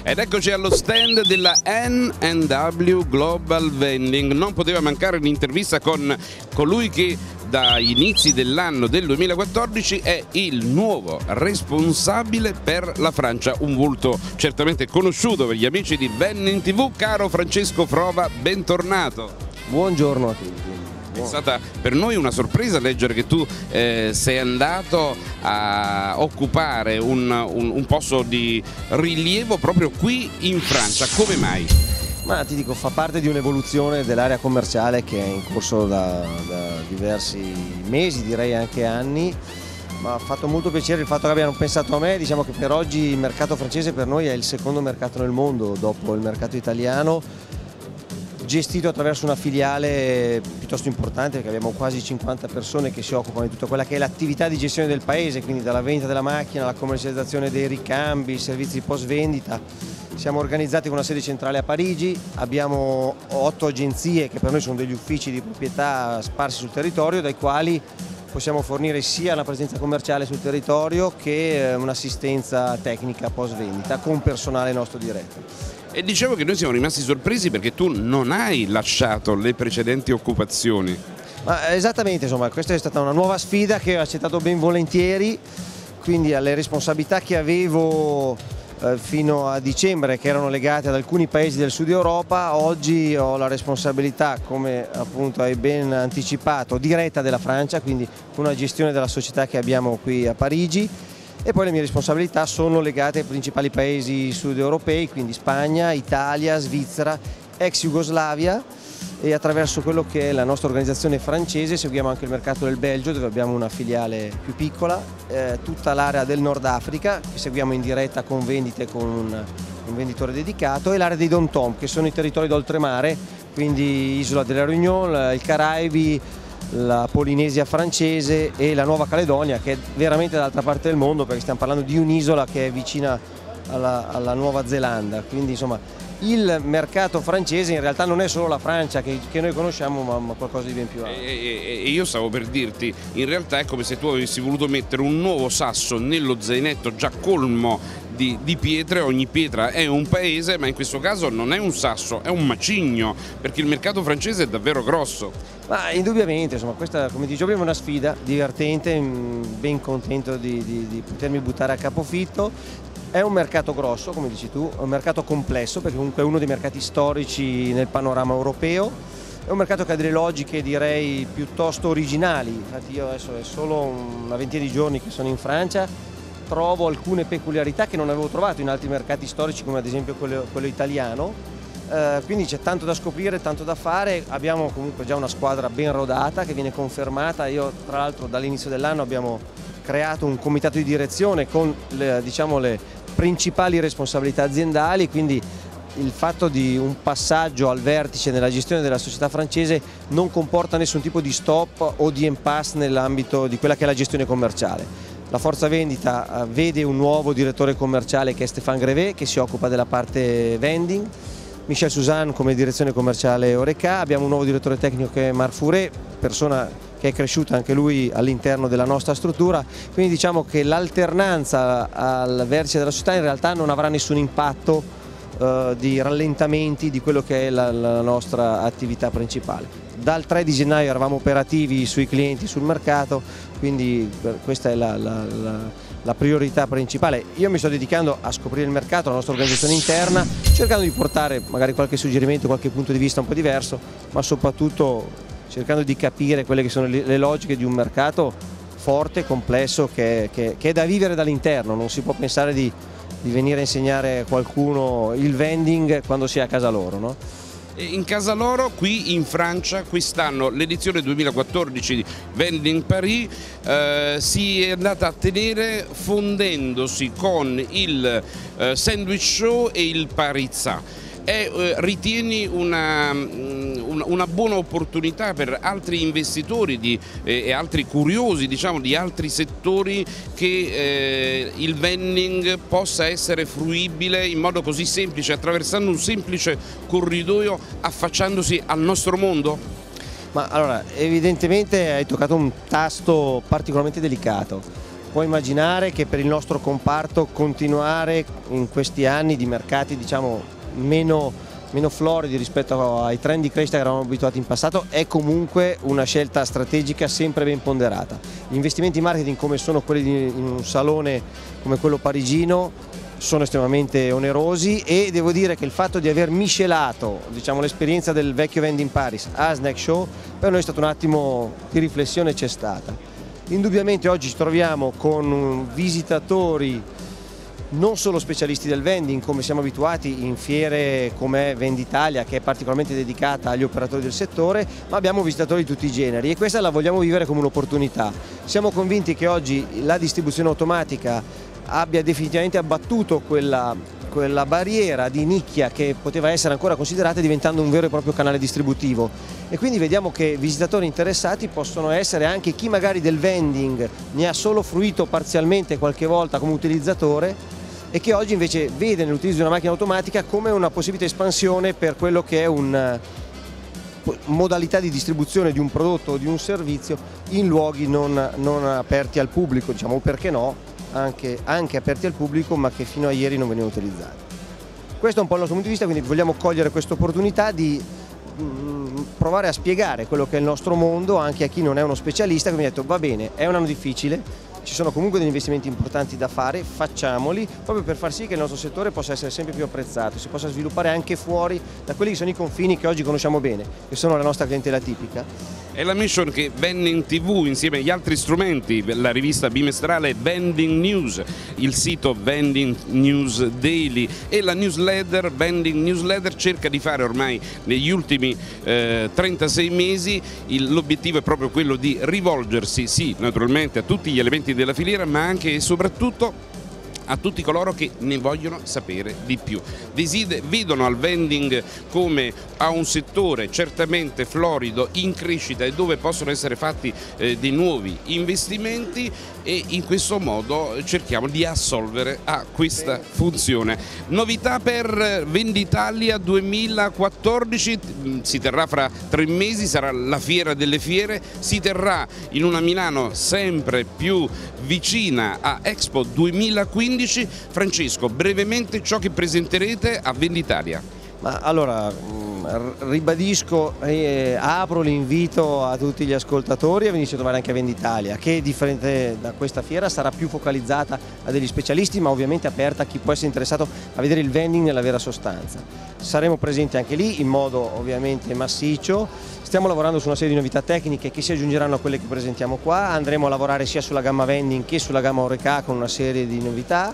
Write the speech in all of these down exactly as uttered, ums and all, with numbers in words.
Ed eccoci allo stand della N and W Global Vending. Non poteva mancare l'intervista con colui che dai inizi dell'anno del duemilaquattordici è il nuovo responsabile per la Francia, un volto certamente conosciuto per gli amici di Vending tivù. Caro Francesco Frova, bentornato. Buongiorno a tutti. È stata per noi una sorpresa leggere che tu eh, sei andato a occupare un, un, un posto di rilievo proprio qui in Francia. Come mai? Ma ti dico, fa parte di un'evoluzione dell'area commerciale che è in corso da, da diversi mesi, direi anche anni. Ma ha fatto molto piacere il fatto che abbiano pensato a me. Diciamo che per oggi il mercato francese per noi è il secondo mercato nel mondo dopo il mercato italiano, gestito attraverso una filiale piuttosto importante, perché abbiamo quasi cinquanta persone che si occupano di tutta quella che è l'attività di gestione del paese, quindi dalla vendita della macchina, la commercializzazione dei ricambi, i servizi di post vendita. Siamo organizzati con una sede centrale a Parigi, abbiamo otto agenzie che per noi sono degli uffici di proprietà sparsi sul territorio, dai quali possiamo fornire sia la presenza commerciale sul territorio che un'assistenza tecnica post vendita con personale nostro diretto. E dicevo che noi siamo rimasti sorpresi perché tu non hai lasciato le precedenti occupazioni. Ma esattamente, insomma, questa è stata una nuova sfida che ho accettato ben volentieri, quindi alle responsabilità che avevo eh, fino a dicembre, che erano legate ad alcuni paesi del sud Europa, oggi ho la responsabilità, come appunto hai ben anticipato, diretta della Francia, quindi una gestione della società che abbiamo qui a Parigi. E poi le mie responsabilità sono legate ai principali paesi sud europei, quindi Spagna, Italia, Svizzera, ex Jugoslavia, e attraverso quello che è la nostra organizzazione francese seguiamo anche il mercato del Belgio, dove abbiamo una filiale più piccola, eh, tutta l'area del Nord Africa che seguiamo in diretta con vendite con un, un venditore dedicato, e l'area dei Dom Tom, che sono i territori d'oltremare, quindi Isola della Réunion, il Caraibi, la Polinesia francese e la Nuova Caledonia, che è veramente dall'altra parte del mondo, perché stiamo parlando di un'isola che è vicina alla, alla Nuova Zelanda. Quindi insomma il mercato francese in realtà non è solo la Francia che, che noi conosciamo, ma, ma qualcosa di ben più alto. E, e io stavo per dirti, in realtà è come se tu avessi voluto mettere un nuovo sasso nello zainetto già colmo di, di pietre. Ogni pietra è un paese, ma in questo caso non è un sasso, è un macigno, perché il mercato francese è davvero grosso. Ma indubbiamente, insomma, questa, come dicevo prima, è una sfida divertente, ben contento di, di, di potermi buttare a capofitto. È un mercato grosso, come dici tu, è un mercato complesso, perché comunque è uno dei mercati storici nel panorama europeo. È un mercato che ha delle logiche, direi, piuttosto originali. Infatti io adesso è solo una ventina di giorni che sono in Francia, trovo alcune peculiarità che non avevo trovato in altri mercati storici, come ad esempio quello, quello italiano. Eh, quindi c'è tanto da scoprire, tanto da fare. Abbiamo comunque già una squadra ben rodata che viene confermata. Io tra l'altro dall'inizio dell'anno abbiamo creato un comitato di direzione con le, diciamo, le principali responsabilità aziendali, quindi il fatto di un passaggio al vertice nella gestione della società francese non comporta nessun tipo di stop o di impasse nell'ambito di quella che è la gestione commerciale. La forza vendita vede un nuovo direttore commerciale che è Stéphane Grevet, che si occupa della parte vending, Michel Suzanne come direzione commerciale Oreca, abbiamo un nuovo direttore tecnico che è Marc Fouret, persona che è cresciuta anche lui all'interno della nostra struttura, quindi diciamo che l'alternanza al vertice della società in realtà non avrà nessun impatto eh, di rallentamenti di quello che è la, la nostra attività principale. Dal tre di gennaio eravamo operativi sui clienti, sul mercato, quindi questa è la, la, la, la priorità principale. Io mi sto dedicando a scoprire il mercato, la nostra organizzazione interna, cercando di portare magari qualche suggerimento, qualche punto di vista un po' diverso, ma soprattutto cercando di capire quelle che sono le logiche di un mercato forte, complesso, che, che, che è da vivere dall'interno. Non si può pensare di, di venire a insegnare a qualcuno il vending quando si è a casa loro, no? In casa loro, qui in Francia, quest'anno l'edizione duemilaquattordici di Vending Paris eh, si è andata a tenere fondendosi con il eh, Sandwich Show e il Parizza. E, eh, ritieni una, una, una buona opportunità per altri investitori di, eh, e altri curiosi, diciamo, di altri settori che eh, il vending possa essere fruibile in modo così semplice, attraversando un semplice corridoio, affacciandosi al nostro mondo? Ma allora, evidentemente hai toccato un tasto particolarmente delicato, può immaginare che per il nostro comparto continuare in questi anni di mercati diciamo meno, meno floridi rispetto ai trend di crescita che eravamo abituati in passato è comunque una scelta strategica sempre ben ponderata. Gli investimenti in marketing come sono quelli di in un salone come quello parigino sono estremamente onerosi e devo dire che il fatto di aver miscelato diciamo, l'esperienza del vecchio Vending Paris a Snack Show per noi è stato un attimo di riflessione, c'è stata. Indubbiamente oggi ci troviamo con visitatori non solo specialisti del vending come siamo abituati in fiere come Venditalia che è particolarmente dedicata agli operatori del settore, ma abbiamo visitatori di tutti i generi e questa la vogliamo vivere come un'opportunità. Siamo convinti che oggi la distribuzione automatica abbia definitivamente abbattuto quella, quella barriera di nicchia che poteva essere ancora considerata diventando un vero e proprio canale distributivo e quindi vediamo che visitatori interessati possono essere anche chi magari del vending ne ha solo fruito parzialmente qualche volta come utilizzatore e che oggi invece vede nell'utilizzo di una macchina automatica come una possibile espansione per quello che è un modalità di distribuzione di un prodotto o di un servizio in luoghi non, non aperti al pubblico, diciamo, o perché no Anche, anche aperti al pubblico ma che fino a ieri non venivano utilizzati. Questo è un po' il nostro punto di vista, quindi vogliamo cogliere questa opportunità di mh, provare a spiegare quello che è il nostro mondo anche a chi non è uno specialista, quindi ha detto va bene, è un anno difficile, ci sono comunque degli investimenti importanti da fare, facciamoli proprio per far sì che il nostro settore possa essere sempre più apprezzato, si possa sviluppare anche fuori da quelli che sono i confini che oggi conosciamo bene, che sono la nostra clientela tipica. È la mission che Vending tivù insieme agli altri strumenti, la rivista bimestrale Vending News, il sito Vending News Daily e la newsletter Vending Newsletter cerca di fare ormai negli ultimi eh, trentasei mesi. L'obiettivo è proprio quello di rivolgersi sì naturalmente a tutti gli elementi della filiera ma anche e soprattutto a tutti coloro che ne vogliono sapere di più. Deside, vedono al vending come a un settore certamente florido, in crescita e dove possono essere fatti eh, dei nuovi investimenti e in questo modo cerchiamo di assolvere a questa funzione. Novità per Venditalia duemilaquattordici, si terrà fra tre mesi, sarà la fiera delle fiere, si terrà in una Milano sempre più vicina a Expo duemilaquindici. Francesco, brevemente ciò che presenterete a Venditalia. Ma allora ribadisco e apro l'invito a tutti gli ascoltatori a venirci a trovare anche a Venditalia, che differente da questa fiera sarà più focalizzata a degli specialisti ma ovviamente aperta a chi può essere interessato a vedere il vending nella vera sostanza. Saremo presenti anche lì in modo ovviamente massiccio, stiamo lavorando su una serie di novità tecniche che si aggiungeranno a quelle che presentiamo qua, andremo a lavorare sia sulla gamma vending che sulla gamma Oreca con una serie di novità.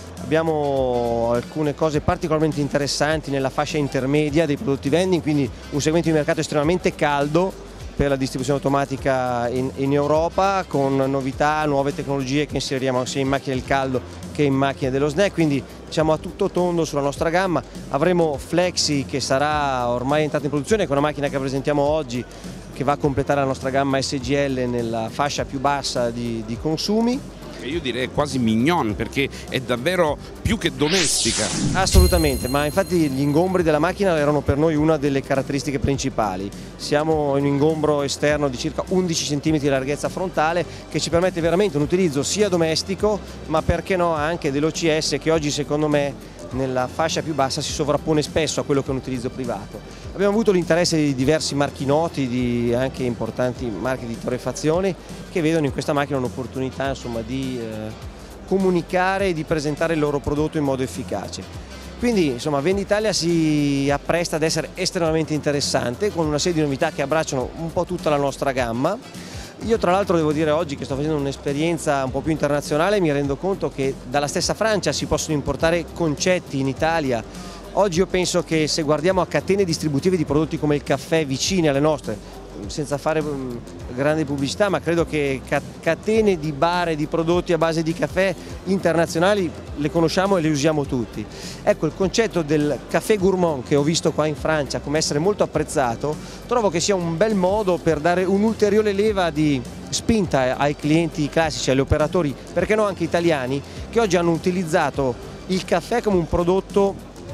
Abbiamo alcune cose particolarmente interessanti nella fascia intermedia dei prodotti vending, quindi un segmento di mercato estremamente caldo per la distribuzione automatica in, in Europa, con novità, nuove tecnologie che inseriremo sia in macchine del caldo che in macchine dello snack, quindi diciamo a tutto tondo sulla nostra gamma. Avremo Flexi che sarà ormai entrata in produzione con una macchina che presentiamo oggi che va a completare la nostra gamma S G L nella fascia più bassa di, di consumi. Io direi quasi mignon perché è davvero più che domestica. Assolutamente, ma infatti gli ingombri della macchina erano per noi una delle caratteristiche principali. Siamo in un ingombro esterno di circa undici centimetri di larghezza frontale che ci permette veramente un utilizzo sia domestico ma perché no anche dell'O C S che oggi secondo me nella fascia più bassa si sovrappone spesso a quello che è un utilizzo privato. Abbiamo avuto l'interesse di diversi marchi noti, di anche importanti marchi di torrefazione che vedono in questa macchina un'opportunità insomma, di eh, comunicare e di presentare il loro prodotto in modo efficace. Quindi insomma Venditalia si appresta ad essere estremamente interessante con una serie di novità che abbracciano un po' tutta la nostra gamma. Io tra l'altro devo dire oggi che sto facendo un'esperienza un po' più internazionale, mi rendo conto che dalla stessa Francia si possono importare concetti in Italia. Oggi io penso che se guardiamo a catene distributive di prodotti come il caffè vicine alle nostre, senza fare grande pubblicità, ma credo che catene di bar e di prodotti a base di caffè internazionali le conosciamo e le usiamo tutti. Ecco, il concetto del caffè gourmand che ho visto qua in Francia come essere molto apprezzato, trovo che sia un bel modo per dare un'ulteriore leva di spinta ai clienti classici, agli operatori, perché no anche italiani, che oggi hanno utilizzato il caffè come un prodotto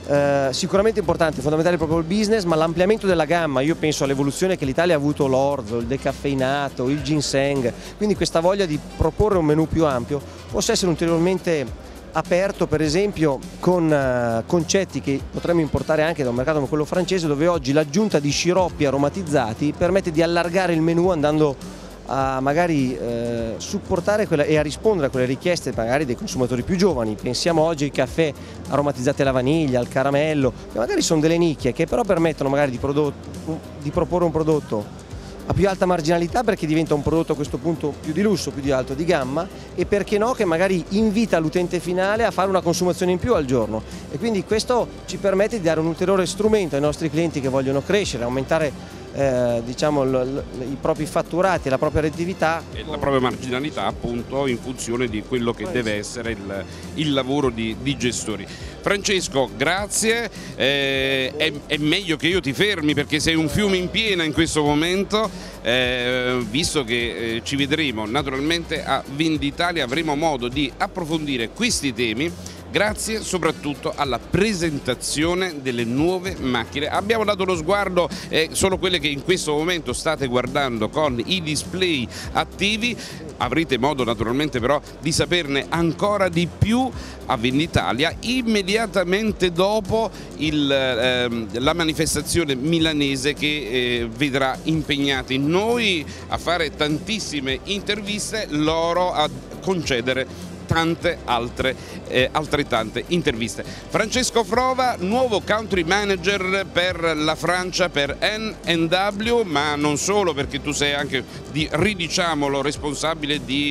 Eh, sicuramente importante, fondamentale proprio il business, ma l'ampliamento della gamma. Io penso all'evoluzione che l'Italia ha avuto, l'orzo, il decaffeinato, il ginseng, quindi questa voglia di proporre un menù più ampio possa essere ulteriormente aperto, per esempio con uh, concetti che potremmo importare anche da un mercato come quello francese, dove oggi l'aggiunta di sciroppi aromatizzati permette di allargare il menù andando a magari eh, supportare quella, e a rispondere a quelle richieste magari dei consumatori più giovani. Pensiamo oggi ai caffè aromatizzati alla vaniglia, al caramello, che magari sono delle nicchie che però permettono magari di, prodotto, di proporre un prodotto a più alta marginalità, perché diventa un prodotto a questo punto più di lusso, più di alto di gamma, e perché no che magari invita l'utente finale a fare una consumazione in più al giorno, e quindi questo ci permette di dare un ulteriore strumento ai nostri clienti che vogliono crescere, aumentare Eh, diciamo l, l, i propri fatturati, la propria redditività e la propria marginalità, appunto, in funzione di quello che deve essere il, il lavoro di, di gestori. Francesco, grazie, eh, è, è meglio che io ti fermi perché sei un fiume in piena in questo momento, eh, visto che eh, ci vedremo naturalmente a Venditalia, avremo modo di approfondire questi temi. Grazie soprattutto alla presentazione delle nuove macchine. Abbiamo dato lo sguardo, eh, sono quelle che in questo momento state guardando con i display attivi. Avrete modo naturalmente però di saperne ancora di più a Venditalia immediatamente dopo il, ehm, la manifestazione milanese che eh, vedrà impegnati noi a fare tantissime interviste, loro a concedere tante altre eh, altrettante interviste. Francesco Frova, nuovo country manager per la Francia, per N and W, ma non solo, perché tu sei anche, di, ridiciamolo, responsabile di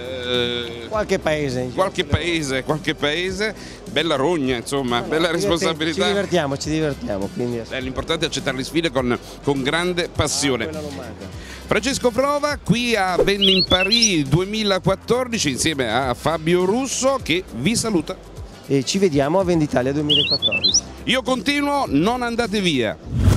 eh, qualche paese, qualche paese, qualche paese, bella rogna, insomma, no, bella no, responsabilità. Ci divertiamo, ci divertiamo. Eh, l'importante è accettare le sfide con, con grande passione. Ah, non manca. Francesco Frova qui a Vending in Paris duemilaquattordici insieme a Fabio Russo, che vi saluta. E ci vediamo a Venditalia duemilaquattordici. Io continuo, non andate via.